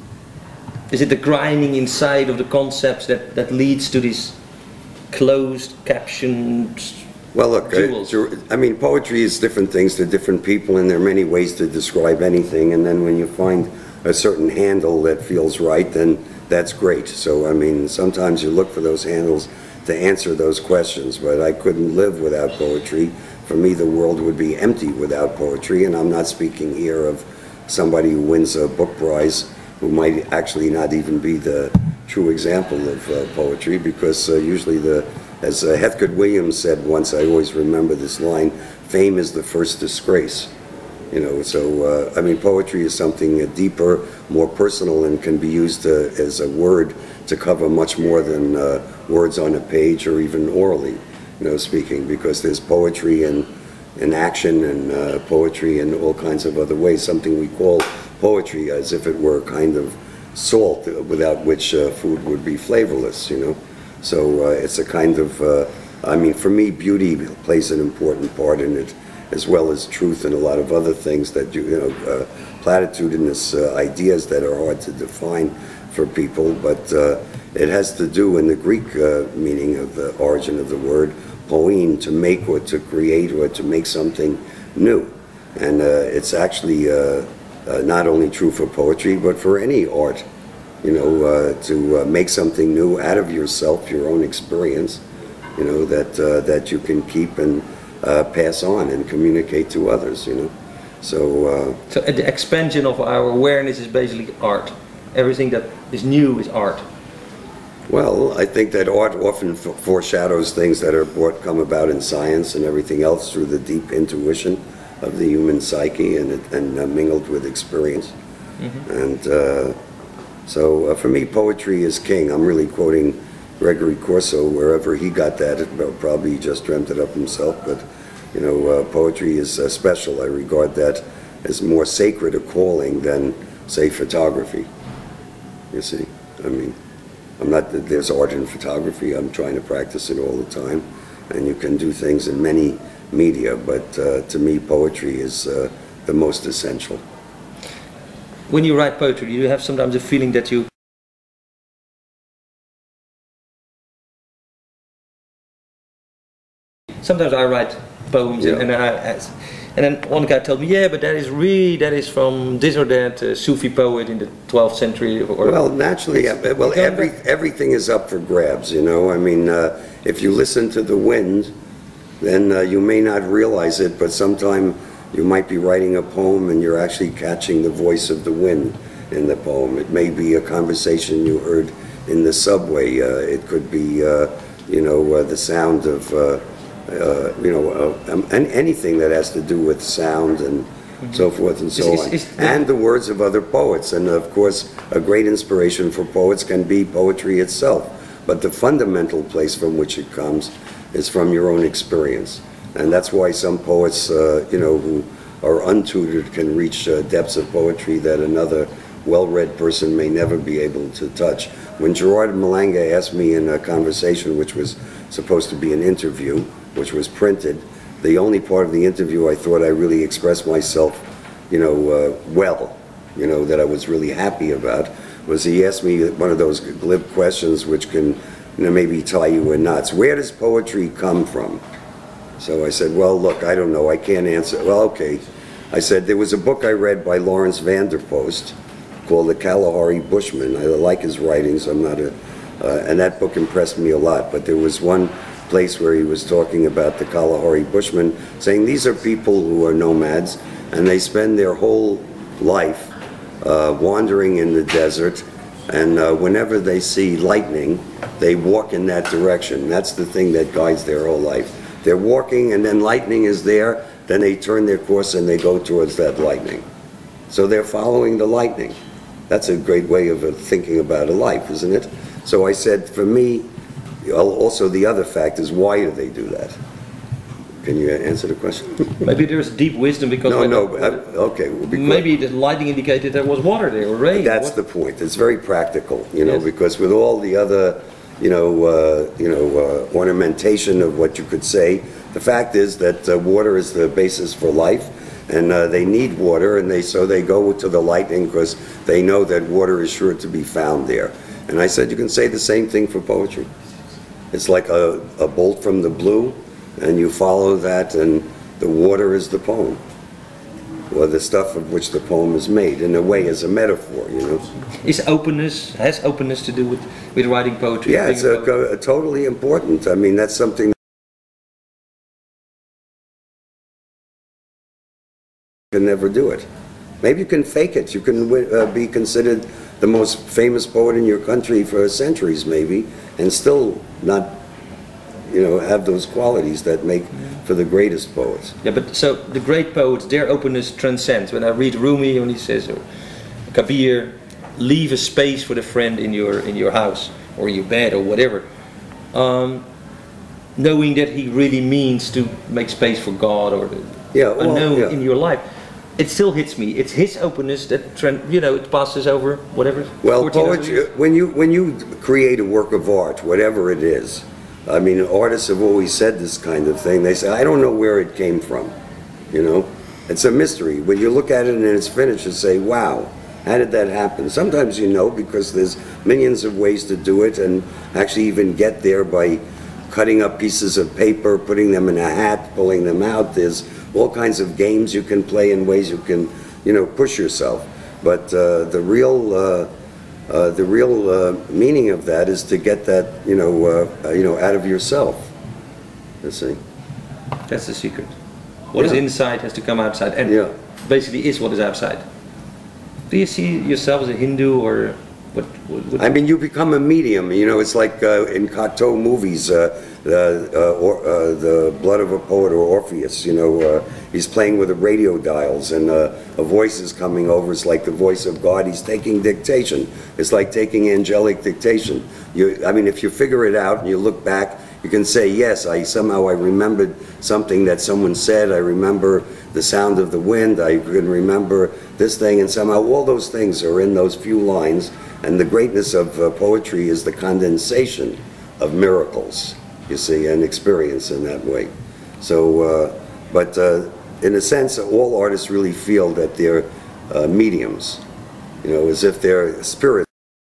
the grinding inside of the concepts that leads to these closed, captioned well, look, I mean, poetry is different things to different people, and there are many ways to describe anything, and then when you find a certain handle that feels right, then that's great. So, I mean, sometimes you look for those handles to answer those questions, but I couldn't live without poetry. For me, the world would be empty without poetry, and I'm not speaking here of somebody who wins a book prize who might actually not even be the true example of poetry, because usually, as Hethcote Williams said once, I always remember this line, fame is the first disgrace. You know, so, I mean, poetry is something deeper, more personal, and can be used as a word to cover much more than words on a page or even orally, you know, speaking, because there's poetry in action and poetry in all kinds of other ways, something we call poetry as if it were a kind of salt without which food would be flavorless, you know. So it's a kind of, I mean, for me, beauty plays an important part in it, as well as truth and a lot of other things that you know, platitudinous ideas that are hard to define for people, but it has to do in the Greek meaning of the origin of the word, poiein, to make or to create or to make something new. And it's actually not only true for poetry, but for any art, you know, to make something new out of yourself, your own experience, you know, that you can keep and pass on and communicate to others, you know. So the expansion of our awareness is basically art. Everything that is new is art. Well, I think that art often foreshadows things that come about in science and everything else through the deep intuition of the human psyche and mingled with experience. Mm-hmm. And so for me, poetry is king. I'm really quoting Gregory Corso, wherever he got that. Probably he just dreamt it up himself, but you know, poetry is special. I regard that as more sacred a calling than, say, photography. You see, I mean, I'm not that there's art in photography. I'm trying to practice it all the time, and you can do things in many media, but to me, poetry is the most essential. When you write poetry, do you have sometimes a feeling that you sometimes I write poems, yeah, and then one guy told me, yeah, but that is from this or that Sufi poet in the 12th century. Or well, naturally, well, everything is up for grabs, you know. I mean, if you listen to the wind, then you may not realize it, but sometime you might be writing a poem and you're actually catching the voice of the wind in the poem. It may be a conversation you heard in the subway. It could be, you know, the sound of you know, anything that has to do with sound and so forth and so on, and the words of other poets. And of course, a great inspiration for poets can be poetry itself, but the fundamental place from which it comes is from your own experience. And that's why some poets, you know, who are untutored can reach depths of poetry that another well-read person may never be able to touch. When Gerard Malanga asked me in a conversation, which was supposed to be an interview, which was printed, the only part of the interview I thought I really expressed myself, you know, well, you know, that I was really happy about, was he asked me one of those glib questions which can, you know, maybe tie you in knots. Where does poetry come from? So I said, well, look, I don't know, I can't answer. Well, okay. I said, there was a book I read by Lawrence Vanderpost called The Kalahari Bushman. I like his writings. I'm not a And that book impressed me a lot. But there was one place where he was talking about the Kalahari Bushmen, saying these are people who are nomads, and they spend their whole life wandering in the desert, and whenever they see lightning, they walk in that direction. That's the thing that guides their whole life. They're walking, and then lightning is there, then they turn their course and they go towards that lightning. So they're following the lightning. That's a great way of thinking about a life, isn't it? So I said, for me, also the other fact is, why do they do that? Can you answer the question? Maybe there's deep wisdom because... Okay. Well, maybe the lightning indicated there was water there, or rain. That's the point. It's very practical, you know, yes. Because with all the other, ornamentation of what you could say, the fact is that water is the basis for life, and they need water, and so they go to the lightning because they know that water is sure to be found there. And I said, you can say the same thing for poetry. It's like a bolt from the blue, and you follow that, and the water is the poem, or the stuff of which the poem is made, in a way, as a metaphor, you know. Has openness to do with writing poetry? Yeah, it's totally important. I mean, that's something you can never do it. Maybe you can fake it. You can be considered the most famous poet in your country for centuries, maybe, and still not, have those qualities that make for the greatest poets. Yeah, but so the great poets, their openness transcends. When I read Rumi, when he says, Kabir, leave a space for the friend in your house or your bed or whatever, knowing that he really means to make space for God or unknown in your life. It still hits me. It's his openness that it passes over whatever. Well, poetry, when you create a work of art, whatever it is, I mean, artists have always said this kind of thing. They say, I don't know where it came from. It's a mystery. When you look at it and it's finished, you say, wow, how did that happen? Sometimes you know because there's millions of ways to do it, and actually even get there by cutting up pieces of paper, putting them in a hat, pulling them out. There's all kinds of games you can play and ways you can, push yourself. But the real meaning of that is to get that, out of yourself. You see. That's the secret. What is inside has to come outside, and basically is what is outside. Do you see yourself as a Hindu or what? I mean, you become a medium. It's like in Cocteau movies, the Blood of a Poet or Orpheus. He's playing with the radio dials, and a voice is coming over. It's like the voice of God. He's taking dictation. It's like taking angelic dictation. I mean, if you figure it out and you look back, you can say, yes, I remembered something that someone said. I remember the sound of the wind. I can remember this thing, and somehow all those things are in those few lines. And the greatness of poetry is the condensation of miracles, you see, and experience in that way. So, but in a sense, all artists really feel that they're mediums, as if they're spirits.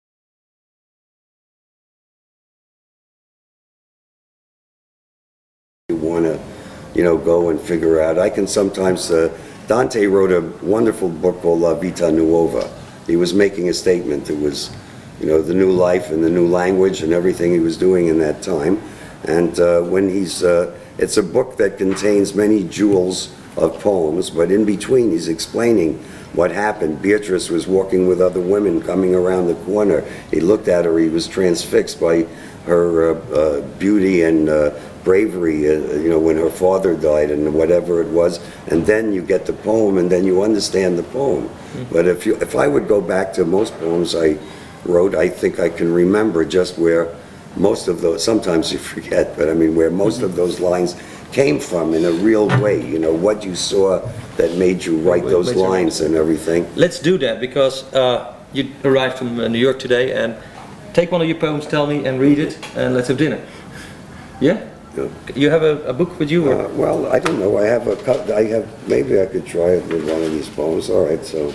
You want to, go and figure out. I can sometimes, Dante wrote a wonderful book called La Vita Nuova. He was making a statement. It was, the new life and the new language and everything he was doing in that time. And when it's a book that contains many jewels of poems, but in between he's explaining what happened. Beatrice was walking with other women coming around the corner. He looked at her, he was transfixed by her beauty and bravery, when her father died and whatever it was. And then you get the poem, and then you understand the poem. But if I would go back to most poems I wrote, I think I can remember just where most of those, sometimes you forget, but I mean where most of those lines came from in a real way, what you saw that made you write those lines and everything. Let's do that, because you arrived from New York today, and take one of your poems, tell me, and read it, and let's have dinner. Yeah? You have a book with you? Or? Well, I don't know. Maybe I could try it with one of these poems. All right, so.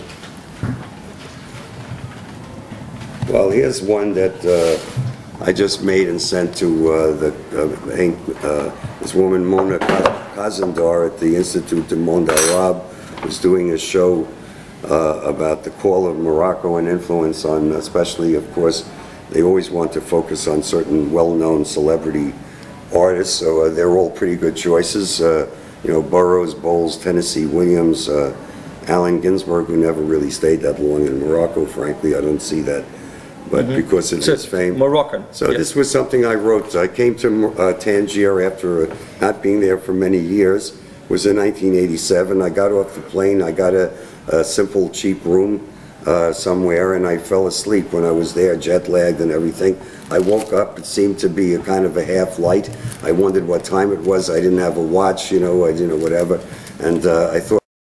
Well, here's one that I just made and sent to this woman, Mona Kazandar, at the Institute du Monde Arabe, who's doing a show about the call of Morocco and influence on, especially, of course, they always want to focus on certain well-known celebrity artists, so they're all pretty good choices. You know, Burroughs, Bowles, Tennessee Williams, Allen Ginsberg, who never really stayed that long in Morocco, frankly. I don't see that, but because of his fame. Moroccan. So this was something I wrote. I came to Tangier after not being there for many years. It was in 1987. I got off the plane. I got a simple, cheap room somewhere, and I fell asleep when I was there, jet lagged and everything. I woke up. It seemed to be a kind of a half light. I wondered what time it was. I didn't have a watch, you know, I didn't know whatever, and I thought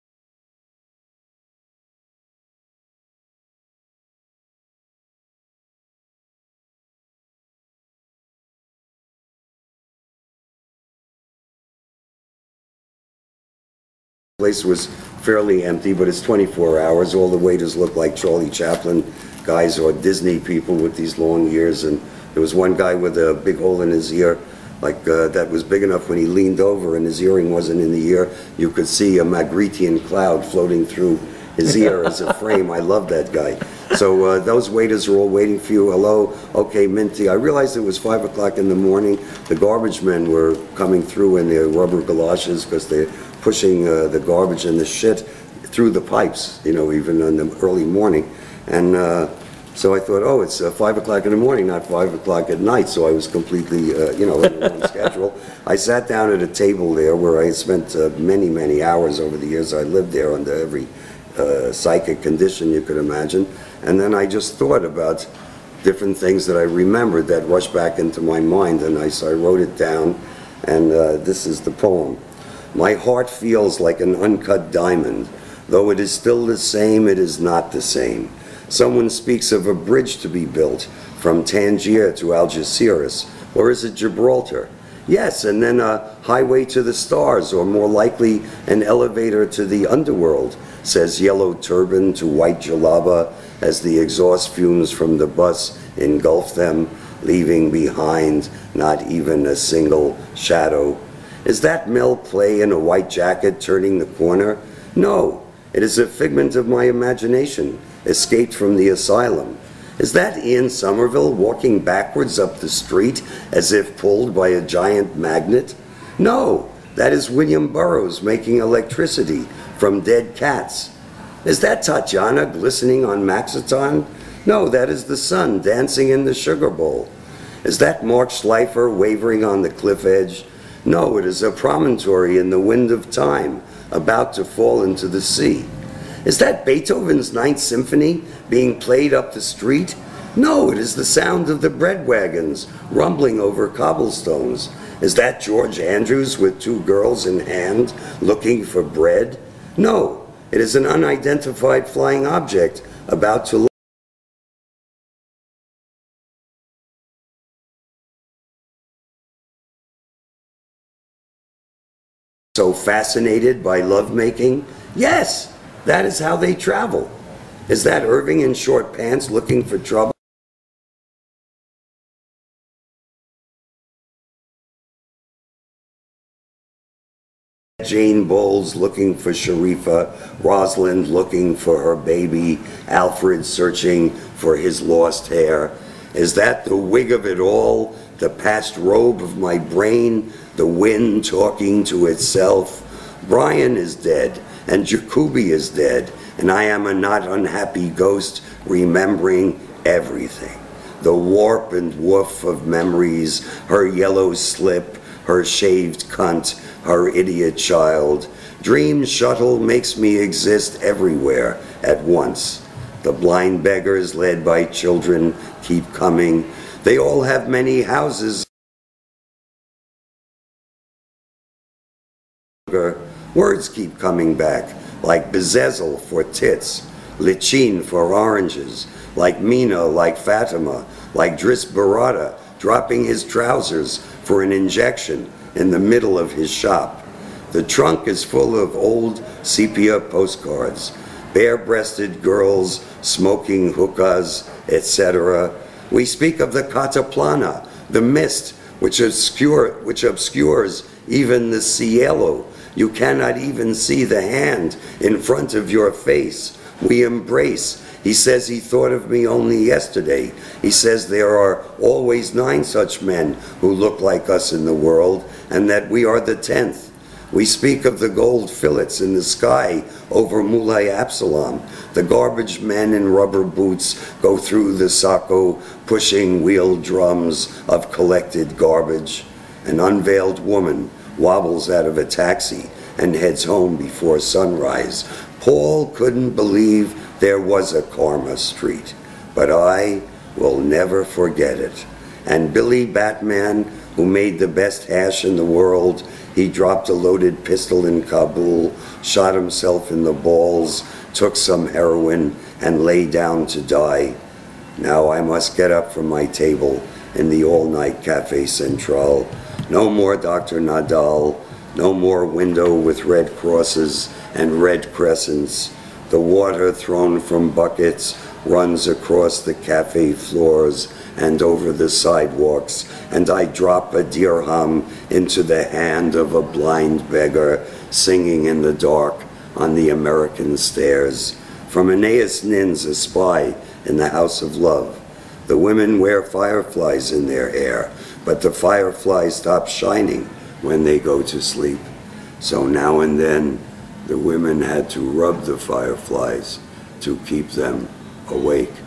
the place was fairly empty, but it's 24 hours. All the waiters look like Charlie Chaplin guys or Disney people with these long ears, and there was one guy with a big hole in his ear, like that was big enough when he leaned over and his earring wasn't in the ear. You could see a Magretian cloud floating through his ear as a frame. I love that guy. So those waiters are all waiting for you. Hello, okay, Minty. I realized it was 5 o'clock in the morning. The garbage men were coming through in their rubber galoshes because they're pushing the garbage and the shit through the pipes, you know, even in the early morning. And so I thought, oh, it's 5 o'clock in the morning, not 5 o'clock at night. So I was completely, you know, on schedule. I sat down at a table there where I had spent many, many hours over the years. I lived there under every psychic condition you could imagine. And then I just thought about different things that I remembered that rushed back into my mind. And I wrote it down, and this is the poem. My heart feels like an uncut diamond. Though it is still the same, it is not the same. Someone speaks of a bridge to be built from Tangier to Algeciras, or is it Gibraltar? Yes, and then a highway to the stars, or more likely an elevator to the underworld, says Yellow Turban to White Jalaba as the exhaust fumes from the bus engulf them, leaving behind not even a single shadow. Is that Mel Play in a white jacket turning the corner? No. It is a figment of my imagination, escaped from the asylum. Is that Ian Somerville walking backwards up the street as if pulled by a giant magnet? No, that is William Burroughs making electricity from dead cats. Is that Tatiana glistening on Maxiton? No, that is the sun dancing in the sugar bowl. Is that Mark Schleifer wavering on the cliff edge? No, it is a promontory in the wind of time, about to fall into the sea. Is that Beethoven's Ninth Symphony being played up the street? No, it is the sound of the bread wagons rumbling over cobblestones. Is that George Andrews with 2 girls in hand looking for bread? No, it is an unidentified flying object about to So fascinated by lovemaking? Yes, that is how they travel. Is that Irving in short pants looking for trouble? Jane Bowles looking for Sharifa, Rosalind looking for her baby, Alfred searching for his lost hair. Is that the wig of it all, the patched robe of my brain, the wind talking to itself? Brian is dead, and Jacoby is dead, and I am a not unhappy ghost remembering everything. The warp and woof of memories, her yellow slip, her shaved cunt, her idiot child. Dream shuttle makes me exist everywhere at once. The blind beggars led by children keep coming. They all have many houses. Words keep coming back, like bezezel for tits, lichin for oranges, like Mina, like Fatima, like Dris Barada, dropping his trousers for an injection in the middle of his shop. The trunk is full of old sepia postcards, bare-breasted girls smoking hookahs, etc. We speak of the cataplana, the mist which obscures even the cielo. You cannot even see the hand in front of your face, We embrace. He says he thought of me only yesterday. He says there are always 9 such men who look like us in the world, and that we are the 10th. We speak of the gold fillets in the sky over Mulay Absalom. The garbage men in rubber boots go through the Saco, pushing wheeled drums of collected garbage. An unveiled woman wobbles out of a taxi and heads home before sunrise. Paul couldn't believe there was a Karma Street, but I will never forget it. And Billy Batman, who made the best hash in the world, he dropped a loaded pistol in Kabul, shot himself in the balls, took some heroin, and lay down to die. Now I must get up from my table in the all-night Café Central. No more Dr. Nadal, no more window with red crosses and red crescents. The water thrown from buckets runs across the cafe floors and over the sidewalks, and I drop a dirham into the hand of a blind beggar singing in the dark on the American stairs. From Aeneas Nin's A Spy in the House of Love. The women wear fireflies in their hair, but the fireflies stop shining when they go to sleep. So now and then, the women had to rub the fireflies to keep them awake.